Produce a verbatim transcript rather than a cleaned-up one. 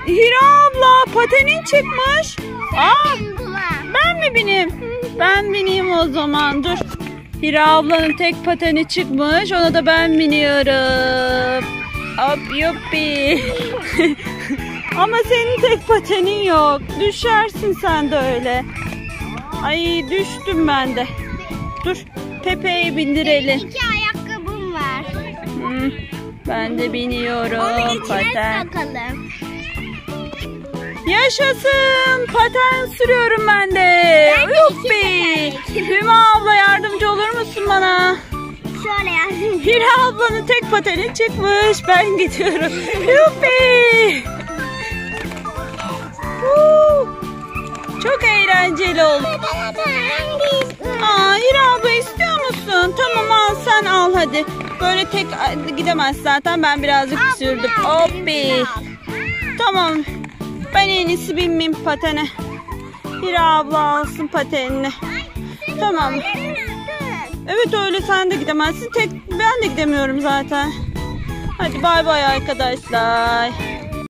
Hira abla patenin çıkmış. Aa, ben mi bineyim? Ben bineyim o zaman, dur. Hira ablanın tek pateni çıkmış, ona da ben biniyorum. Hop yuppi. Ama senin tek patenin yok. Düşersin sen de öyle. Ay düştüm ben de. Dur Pepe'yi bindirelim. İki ayakkabım var. Hmm, ben de biniyorum. Onu içine paten. sokalım. Yaşasın. Paten sürüyorum ben de. Ben de Yuppi. Hüma abla yardımcı olur musun bana? Şöyle yazayım. Hira ablanın tek pateni çıkmış. Ben gidiyorum. Yuppi. Çok eğlenceli oldu. Aa, Hira abla istiyor musun? Tamam al, sen al hadi. Böyle tek gidemez zaten, ben birazcık sürdüm. Hoppi. Tamam. Ben en iyisi binmeyeyim patene. Hira abla alsın patenini. Tamam. Evet öyle, sen de gidemezsin. Tek ben de gidemiyorum zaten. Hadi bay bay arkadaşlar.